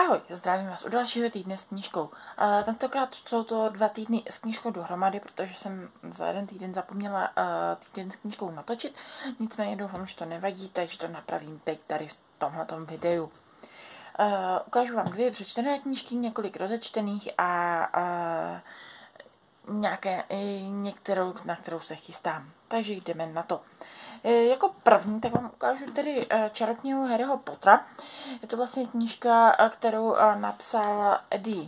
Ahoj, zdravím vás u dalšího týdne s knížkou. Tentokrát jsou to 2 týdny s knížkou dohromady, protože jsem za 1 týden zapomněla týden s knížkou natočit. Nicméně doufám, že to nevadí, takže to napravím teď tady v tomhletom videu. Ukážu vám 2 přečtené knížky, několik rozečtených a některou, na kterou se chystám. Takže jdeme na to. Jako první, tak vám ukážu tedy Čaroknihu Harryho Pottera. Je to vlastně knížka, kterou napsal Eddie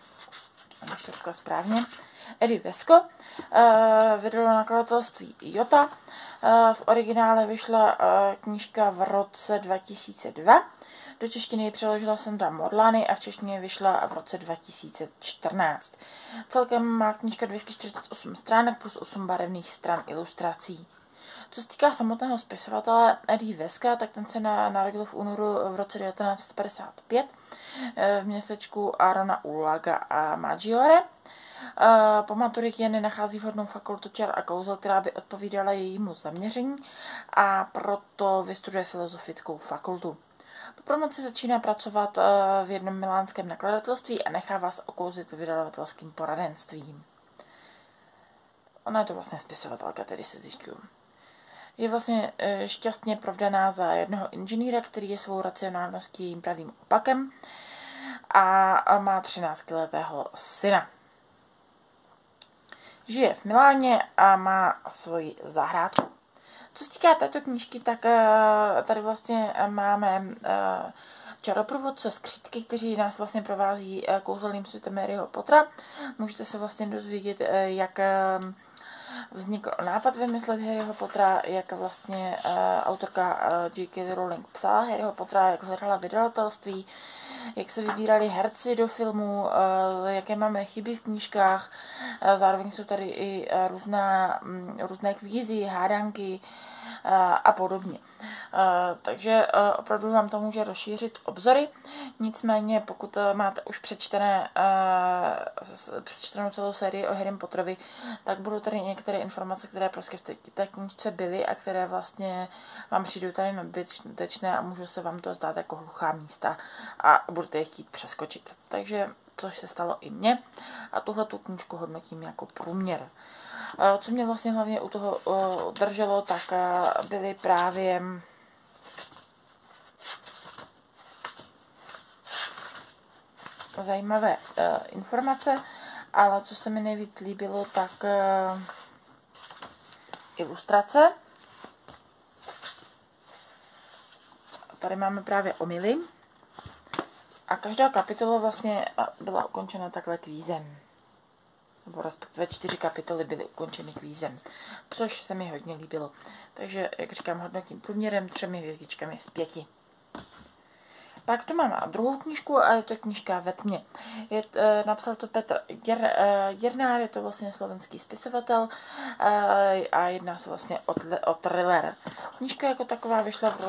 Vesko. Vydalo nakladatelství Jota. V originále vyšla knížka v roce 2002. Do češtiny ji přeložila Sandra Morlany a v češtině vyšla v roce 2014. Celkem má knížka 248 stránek plus 8 barevných stran ilustrací. Co se týká samotného spisovatele Eddie Veska, tak ten se narodil v únoru v roce 1955 v městečku Arona Ulaga a Maggiore. Po maturitě nenachází vhodnou fakultu čar a kouzel, která by odpovídala jejímu zaměření, a proto vystuduje filozofickou fakultu. Po promoci začíná pracovat v jednom milánském nakladatelství a nechává se okouzlit vydavatelským poradenstvím. Ona je to vlastně spisovatelka, tedy se zjišťuju. Je vlastně šťastně provdaná za jednoho inženýra, který je svou racionálností jejím pravým opakem, a má 13letého syna. Žije v Miláně a má svoji zahrádku. Co se týká této knížky, tak tady vlastně máme čaroprůvodce Skřítky, kteří nás vlastně provází kouzelným světem Harryho Pottera. Můžete se vlastně dozvědět, jak vznikl nápad vymyslet Harryho Pottera, jak vlastně autorka J.K. Rowling psala Harryho Pottera, jak hledala vydavatelství, jak se vybírali herci do filmu, jaké máme chyby v knížkách. Zároveň jsou tady i různé kvízy, hádanky a podobně. Takže opravdu vám to může rozšířit obzory. Nicméně, pokud máte už přečtenou celou sérii o Harrym Potterovi, tak budou tady některé informace, které prostě v té knížce byly a které vlastně vám přijdou tady nadbytečné a můžou se vám to zdát jako hluchá místa a budete je chtít přeskočit. Takže, což se stalo i mně, a tuhletu knížku hodnotím jako průměr. Co mě vlastně hlavně u toho drželo, tak byly právě zajímavé informace, ale co se mi nejvíc líbilo, tak ilustrace. Tady máme právě omyly a každá kapitola vlastně byla ukončena takhle kvízem. Nebo respektive 4 kapitoly byly ukončeny kvízem, což se mi hodně líbilo. Takže, jak říkám, hodnotím průměrem 3 hvězdičkami z 5. Pak tu mám druhou knížku a je to knížka Ve tmě. Napsal to Petr Jirnár, je to vlastně slovenský spisovatel a jedná se vlastně o thriller. Knížka jako taková vyšla v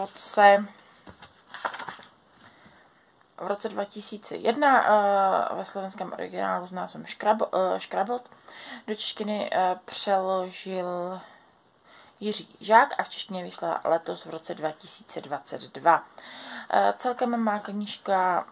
roce 2001 ve slovenském originálu s názvem Škrabot. Do češtiny přeložil Jiří Žák a v češtině vyšla letos v roce 2022. Celkem má knížka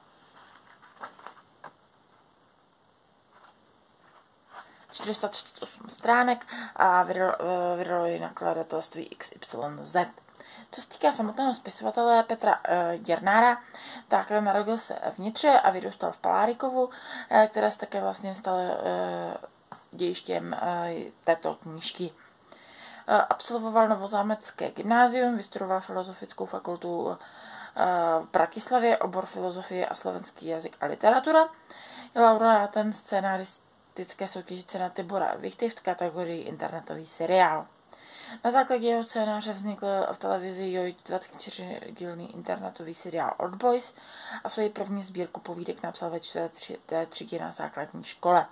438 stránek a vydalo ji nakladatelství XYZ. Co se týká samotného spisovatele Petra Jirnára, tak narodil se v Nitře a vyrůstal v Palárikovu, které se také vlastně stalo dějištěm této knížky. Absolvoval Novozámecké gymnázium, vystudoval filozofickou fakultu v Bratislavě, obor filozofie a slovenský jazyk a literatura. Je laureátem scénaristické soutěže Cena Tibora Vichty v kategorii internetový seriál. Na základě jeho scénáře vznikl v televizi JOJ 24dílný internetový seriál Old Boys a svoji první sbírku povídek napsal ve 4. třídě na základní škole.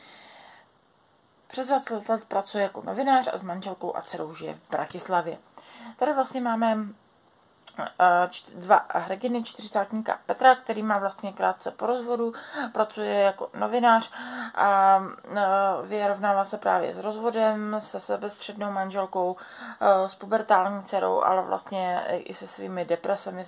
Přes 20 let pracuje jako novinář a s manželkou a dcerou žije v Bratislavě. Tady vlastně máme dva hrdiny, čtyřicátníka Petra, který má vlastně krátce po rozvodu, pracuje jako novinář a vyrovnává se právě s rozvodem, se sebestřednou manželkou, s pubertální dcerou, ale vlastně i se svými depresemi,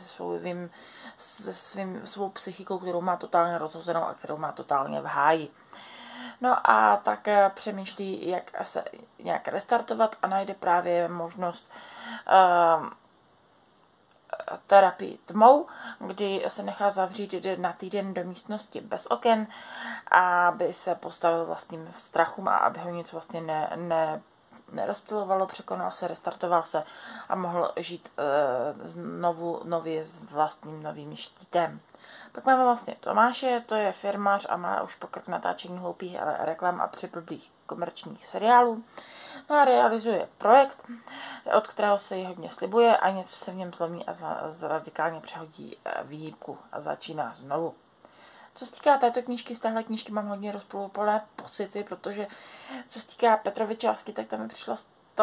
svou psychikou, kterou má totálně rozhozenou a kterou má totálně v háji. No a tak přemýšlí, jak se nějak restartovat a najde právě možnost terapii tmou, kdy se nechá zavřít na týden do místnosti bez oken, aby se postavil vlastním strachům a aby ho nic vlastně nerozptylovalo, překonal se, restartoval se a mohl žít nově s vlastním novým štítem. Pak máme vlastně Tomáše, to je firmář a má už pokrk natáčení hloupých reklam a přiblblých komerčních seriálů. No a realizuje projekt, od kterého se jí hodně slibuje a něco se v něm zlomí a radikálně přehodí výhybku a začíná znovu. Co se týká této knížky, z téhle knížky mám hodně rozpoluplné pocity, protože co se týká Petrovy částky, tak tam mi přišla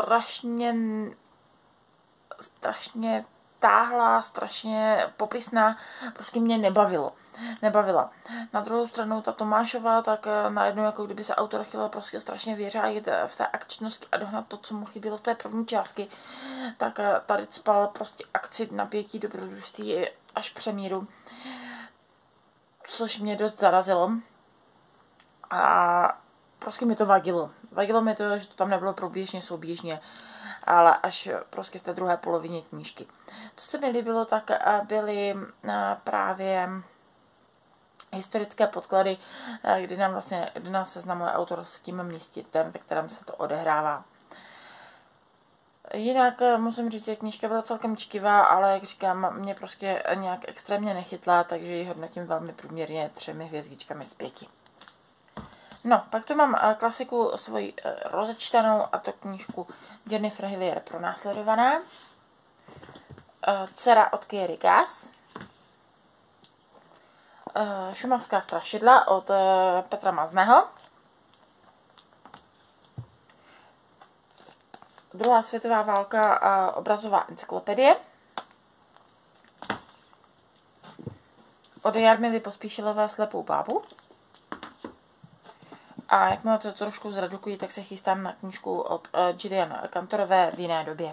strašně táhlá, strašně popisná, prostě mě nebavila. Na druhou stranu ta Tomášová, tak najednou jako kdyby se autor chtěla prostě strašně věřájit v té akčnosti a dohnat to, co mu chybělo v té první částky, tak tady spal prostě akci napětí dobrodružství až přemíru, což mě dost zarazilo a prostě mi to vadilo. Vadilo mi to, že to tam nebylo průběžně, souběžně, ale až prostě v té druhé polovině knížky. Co se mi líbilo, tak byly právě historické podklady, kdy nás seznamuje autor s tím místem, ve kterém se to odehrává. Jinak musím říct, že knížka byla celkem čkivá, ale jak říkám, mě prostě nějak extrémně nechytla, takže ji hodnotím velmi průměrně 3 hvězdičkami z 5. No, pak tu mám klasiku svoji rozečtenou, a to knížku Jennifer Hillier Pronásledovaná. Dcera od Kiary Gass. Šumavská strašidla od Petra Mazného. Druhá světová válka obrazová encyklopedie. Od Jarmily Pospíšilové Slepou bábu. A jakmile to trošku zredukují, tak se chystám na knížku od Gillian Kantorové V jiné době.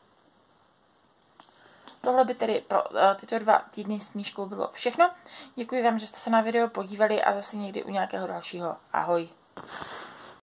Tohle by tedy pro tyto 2 týdny s knížkou bylo všechno. Děkuji vám, že jste se na video podívali a zase někdy u nějakého dalšího. Ahoj.